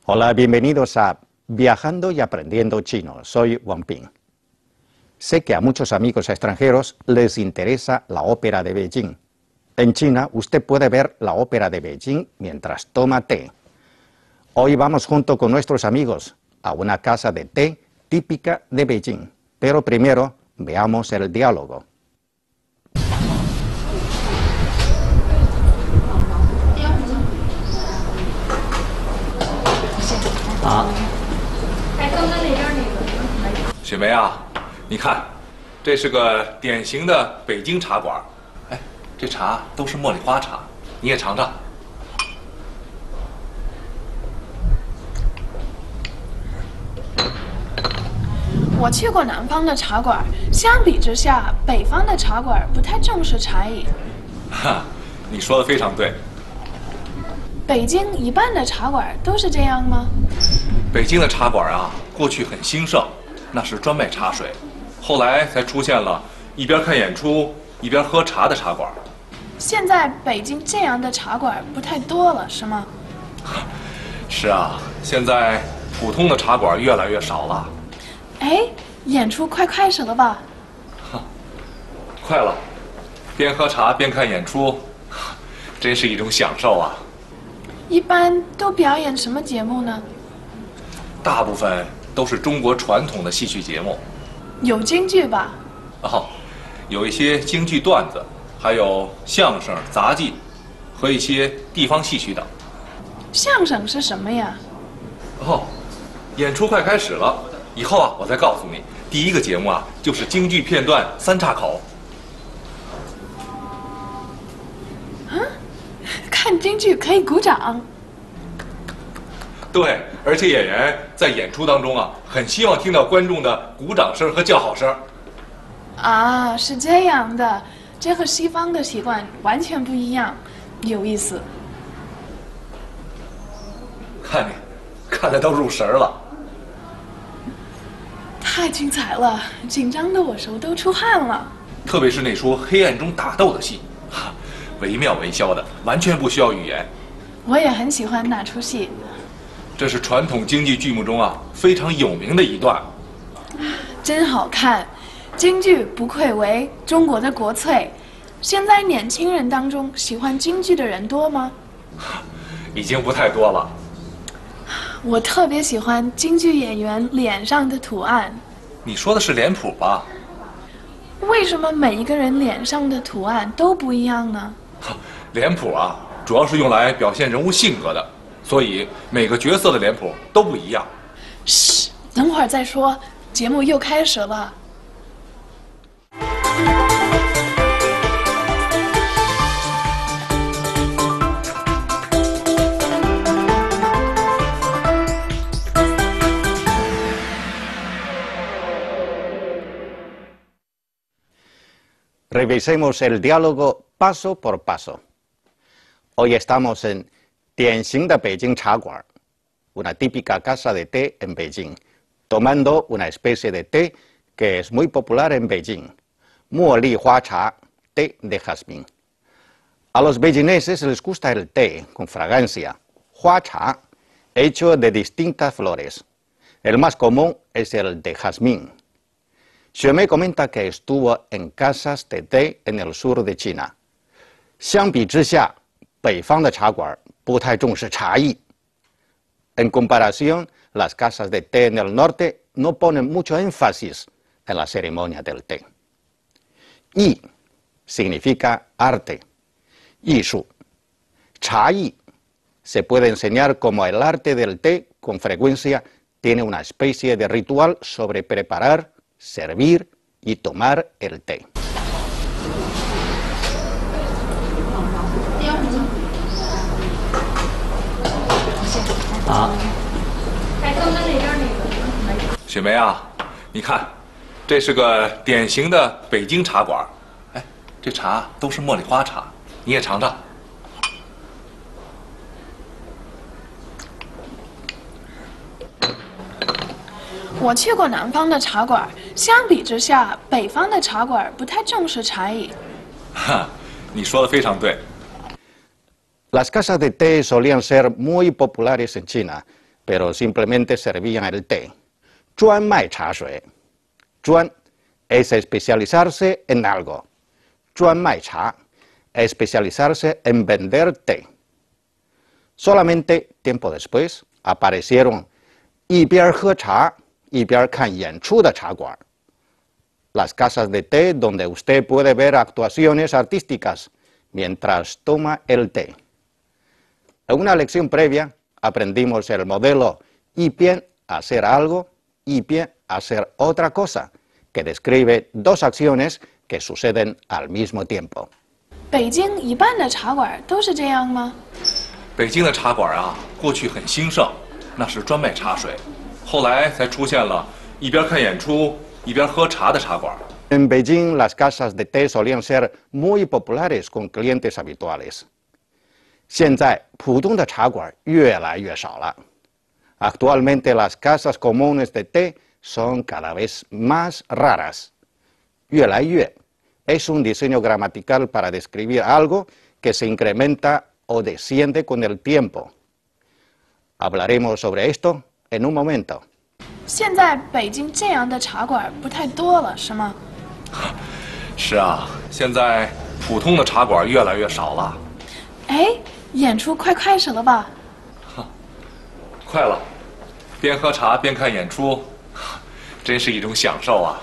Hola, bienvenidos a Viajando y Aprendiendo Chino. Soy Wang Ping. Sé que a muchos amigos extranjeros les interesa la ópera de Beijing. En China, usted puede ver la ópera de Beijing mientras toma té. Hoy vamos junto con nuestros amigos a una casa de té típica de Beijing. Pero primero, veamos el diálogo. 啊，雪梅啊，你看，这是个典型的北京茶馆。哎，这茶都是茉莉花茶，你也尝尝。 我去过南方的茶馆，相比之下，北方的茶馆不太重视茶艺。 哈，你说的非常对。 北京一半的茶馆都是这样吗？ 北京的茶馆啊，过去很兴盛，那是专卖茶水，后来才出现了一边看演出一边喝茶的茶馆。 现在北京这样的茶馆不太多了，是吗？ 是啊，现在普通的茶馆越来越少了。 哎，演出快开始了吧？ 快了，边喝茶边看演出，真是一种享受啊。 一般都表演什么节目呢？ 大部分都是中国传统的戏曲节目。 有京剧吧？ 哦，有一些京剧段子，还有相声、杂技，和一些地方戏曲等。 相声是什么呀？ 哦，演出快开始了，以后啊，我再告诉你。第一个节目啊，就是京剧片段三岔口。 看京剧可以鼓掌。 对，而且演员在演出当中啊，很希望听到观众的鼓掌声和叫好声。 啊，是这样的，这和西方的习惯完全不一样，有意思。 看你，看得都入神了。 太精彩了，紧张的我手都出汗了。 特别是那出黑暗中打斗的戏，哈，惟妙惟肖的，完全不需要语言。 我也很喜欢那出戏。 这是传统京剧剧目中啊非常有名的一段。 真好看，京剧不愧为中国的国粹。现在年轻人当中喜欢京剧的人多吗？ 已经不太多了。 我特别喜欢京剧演员脸上的图案。 你说的是脸谱吧？ 为什么每一个人脸上的图案都不一样呢？ 脸谱啊，主要是用来表现人物性格的，所以每个角色的脸谱都不一样。 嘘，等会儿再说，节目又开始了。 Revisemos el diálogo paso por paso. Hoy estamos en Tianxing de Beijing Chaguar, una típica casa de té en Beijing, tomando una especie de té que es muy popular en Beijing, Mo Li Hua Cha, té de jazmín. A los beijinneses les gusta el té con fragancia, Hua Cha, hecho de distintas flores. El más común es el de jazmín. Xuemei comenta que estuvo en casas de té en el sur de China. 相比之下，北方的茶馆不太重视茶艺。En comparación, las casas de té en el norte no ponen mucho énfasis en la ceremonia del té. Yi significa arte, 艺术。茶艺 se puede enseñar como el arte del té con frecuencia tiene una especie de ritual sobre preparar, servir y tomar el té. Ah. 雪梅啊，你看，这是个典型的北京茶馆。哎，这茶都是茉莉花茶，你也尝尝。 我去过南方的茶馆，相比之下，北方的茶馆不太重视茶艺。 哈，你说的非常对。 Las casas de té solían ser muy populares en China, pero simplemente servían el té. 专卖茶水. 专 es especializarse en algo. 专卖茶 especializarse en vender té. Solamente tiempo después aparecieron 一边喝茶一边看演出的茶馆. Las casas de té donde usted puede ver actuaciones artísticas mientras toma el té. En una lección previa aprendimos el modelo 一边 hacer algo, 一边 hacer otra cosa, que describe dos acciones que suceden al mismo tiempo. 北京一半的茶馆都是这样吗？ 北京的茶馆啊，过去很兴盛，那是专卖茶水，后来才出现了一边看演出一边喝茶的茶馆。 En Beijing, las casas de té solían ser muy populares con clientes habituales. 现在，普通的茶馆越来越少了。Actualmente, las casas comunes de té son cada vez más raras. 越来越 es un diseño gramatical para describir algo que se incrementa o desciende con el tiempo. Hablaremos sobre esto en un momento. 现在北京这样的茶馆不太多了，是吗？ 是啊，现在普通的茶馆越来越少了。 哎，演出快开始了吧？ 快了，边喝茶边看演出，真是一种享受啊。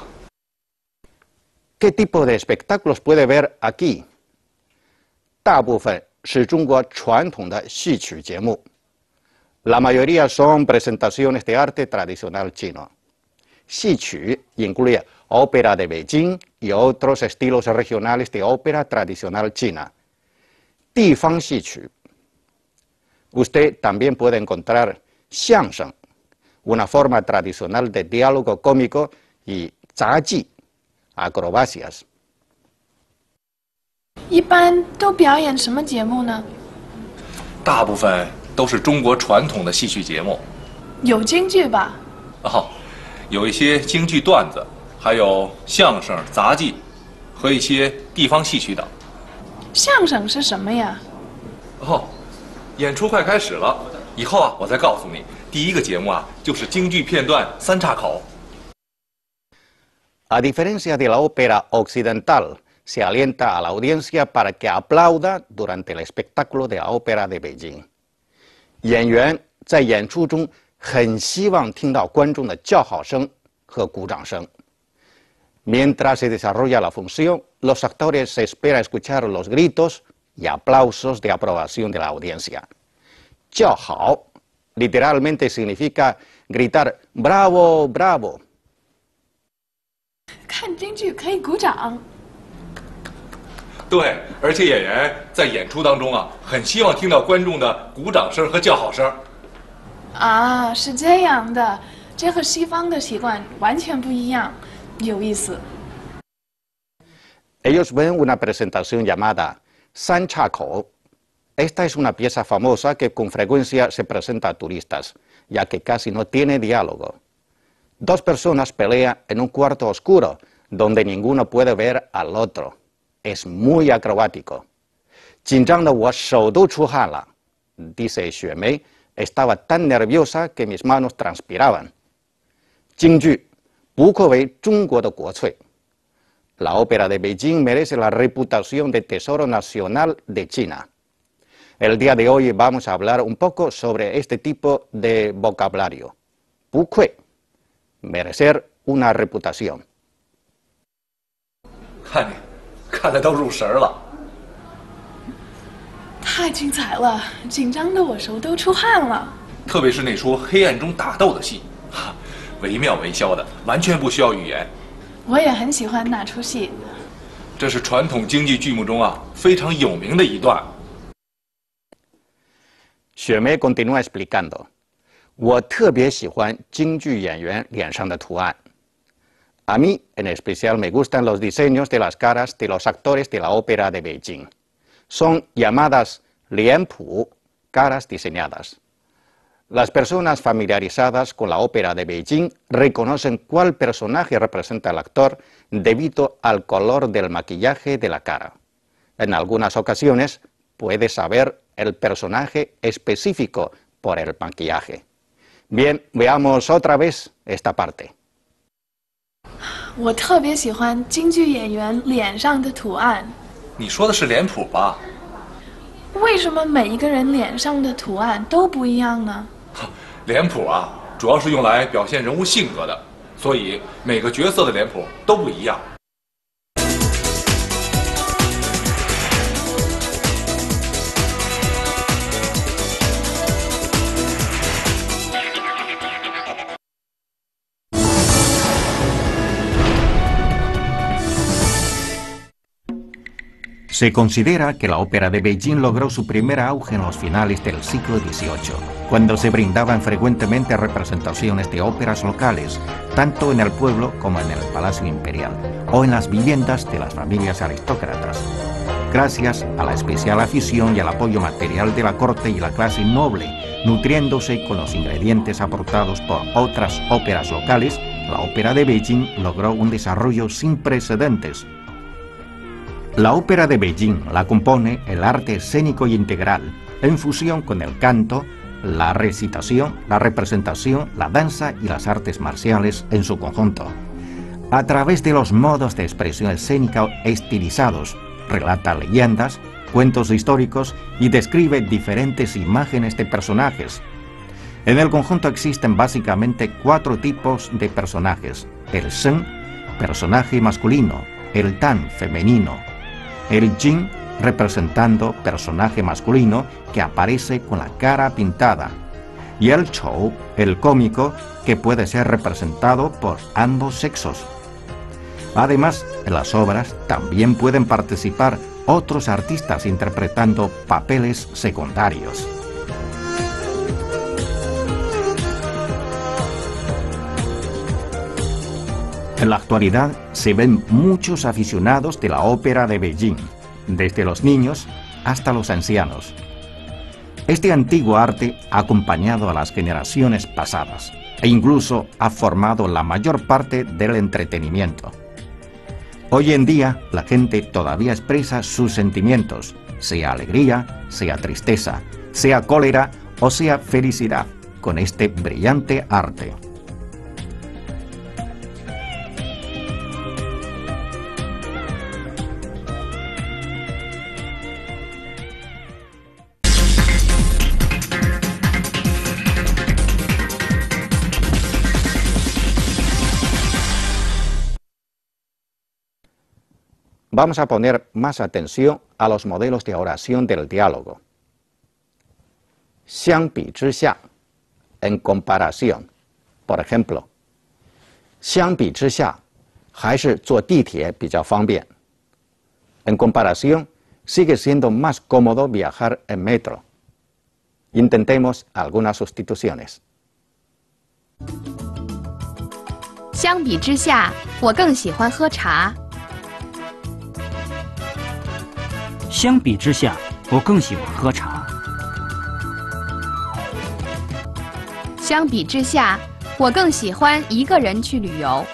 ¿Qué tipo de espectáculos puede ver aquí? 大部分是中国传统的戏曲节目。La mayoría son presentaciones de arte tradicional chino. 戏曲 incluye ópera de Beijing y otros estilos regionales de ópera tradicional china. 地方戏曲 Usted también puede encontrar 相声 una forma tradicional de diálogo cómico, y 杂技 acrobacias. 一般都表演什么节目呢？ 大部分都是中国传统的戏曲节目。 有京剧吧？ 哦，有一些京剧段子，还有相声、杂技和一些地方戏曲等。 相声是什么呀？ 哦，演出快开始了，以后啊，我再告诉你。第一个节目啊，就是京剧片段三岔口。 A diferencia de la ópera occidental, se alienta a la audiencia para que aplauda durante el espectáculo de la ópera de Beijing. 演员在演出中很希望听到观众的叫好声和鼓掌声。Mientras se desarrolla la función, los actores esperan escuchar los gritos y aplausos de aprobación de la audiencia. 叫好 literalmente significa gritar "bravo, bravo"。 看京剧可以鼓掌。 对，而且演员在演出当中啊，很希望听到观众的鼓掌声和叫好声。 啊，是这样的，这和西方的习惯完全不一样，有意思。 Ellos ven una presentación llamada 三岔口。Esta es una pieza famosa que con frecuencia se presenta a turistas, ya que casi no tiene diálogo. Dos personas pelean en un cuarto oscuro, donde ninguno puede ver al otro. Es muy acrobático. 紧张的我手都出汗了 dice Xue Mei, estaba tan nerviosa que mis manos transpiraban. 京剧不愧为中国的国粹。La ópera de Beijing merece la reputación de tesoro nacional de China. El día de hoy vamos a hablar un poco sobre este tipo de vocabulario. 不愧 merecer una reputación. 看你，看得都入神了。 太精彩了，紧张的我手都出汗了。 特别是那出黑暗中打斗的戏，惟妙惟肖的，完全不需要语言。 我也很喜欢那出戏。 这是传统京剧剧目中啊非常有名的一段。 雪梅 continúa explicando. 我特别喜欢京剧演员脸上的图案。A mí, en especial, me gustan los diseños de las caras de los actores de la ópera de Beijing. Son llamadas lianpu, caras diseñadas. Las personas familiarizadas con la ópera de Beijing reconocen cuál personaje representa al actor debido al color del maquillaje de la cara. En algunas ocasiones puede saber el personaje específico por el maquillaje. Bien, veamos otra vez esta parte. 我特别喜欢京剧演员脸上的图案。 你说的是脸谱吧？ 为什么每一个人脸上的图案都不一样呢？ 脸谱啊，主要是用来表现人物性格的，所以每个角色的脸谱都不一样。 Se considera que la ópera de Beijing logró su primer auge en los finales del siglo XVIII, cuando se brindaban frecuentemente representaciones de óperas locales, tanto en el pueblo como en el Palacio Imperial, o en las viviendas de las familias aristócratas. Gracias a la especial afición y al apoyo material de la corte y la clase noble, nutriéndose con los ingredientes aportados por otras óperas locales, la ópera de Beijing logró un desarrollo sin precedentes. La ópera de Beijing la compone el arte escénico y integral, en fusión con el canto, la recitación, la representación, la danza y las artes marciales en su conjunto. A través de los modos de expresión escénica estilizados, relata leyendas, cuentos históricos y describe diferentes imágenes de personajes. En el conjunto existen básicamente 4 tipos de personajes: el Shen, personaje masculino; el Tan, femenino; el Jin, representando personaje masculino que aparece con la cara pintada; y el Chou, el cómico, que puede ser representado por ambos sexos. Además, en las obras también pueden participar otros artistas interpretando papeles secundarios. En la actualidad se ven muchos aficionados de la ópera de Beijing, desde los niños hasta los ancianos. Este antiguo arte ha acompañado a las generaciones pasadas e incluso ha formado la mayor parte del entretenimiento. Hoy en día la gente todavía expresa sus sentimientos, sea alegría, sea tristeza, sea cólera o sea felicidad, con este brillante arte. Vamos a poner más atención a los modelos de oración del diálogo. 相比之下, en comparación. Por ejemplo, 相比之下, 还是坐地铁比较方便. En comparación, sigue siendo más cómodo viajar en metro. Intentemos algunas sustituciones. 相比之下，我更喜欢喝茶。 相比之下，我更喜欢喝茶。 相比之下，我更喜欢一个人去旅游。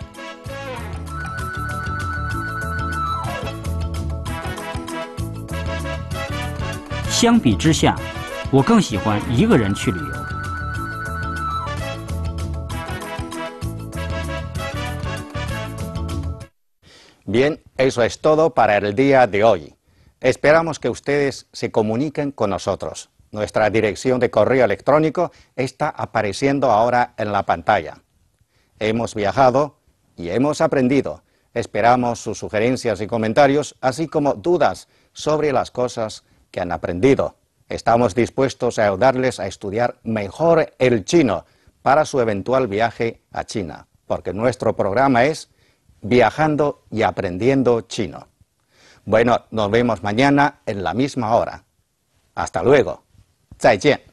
相比之下，我更喜欢一个人去旅游。 Bien, eso es todo para el día de hoy. Esperamos que ustedes se comuniquen con nosotros. Nuestra dirección de correo electrónico está apareciendo ahora en la pantalla. Hemos viajado y hemos aprendido. Esperamos sus sugerencias y comentarios, así como dudas sobre las cosas que han aprendido. Estamos dispuestos a ayudarles a estudiar mejor el chino para su eventual viaje a China, porque nuestro programa es Viajando y Aprendiendo Chino. Bueno, nos vemos mañana en la misma hora. Hasta luego. 再见.